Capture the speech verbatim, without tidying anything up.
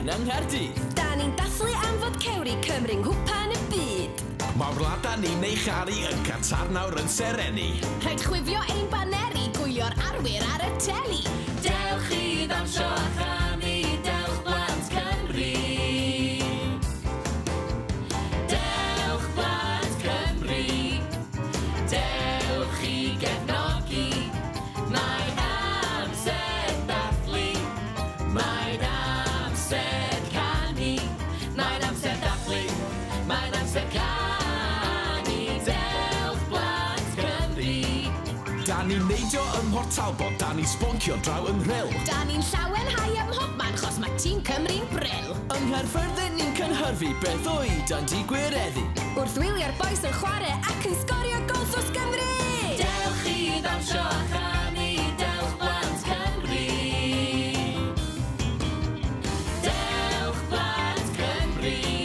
Cwpan yng Nghaerdydd. Da ni'n dathlu am fod Cewri Cymru'n Cwpan y Byd. Mae'r wlad a ni'n ei charu yn Qatar nawr yn sereni. Rhaid chwifio ein baneri, gwylio'r arwyr ar y teli. Dewch i ddawnsio a chanu, dewch Blant Cymru. Dewch Blant Cymru, dewch i gefnogi. Mae'n amser dathlu, mae'n amser canu, mae'n amser dathlu, mae'n amser canu. Dewch Blant Cymru. Da ni'n neidio ym Mhort Talbot, da ni'n sboncio draw yng Nghryl. Da ni'n llawenhau ym mhobman, chos mae tîm Cymru'n bryl. Yng Nghaerfyrddin ni'n cynhyrfu beth oed yn digwireddu. Wrth wylio'r boes yn chwarae ac yn sgorio gols dros Gymru. Dewch i ddawnsio a chanu, dewch Blant Cymru. Dewch Blant Cymru.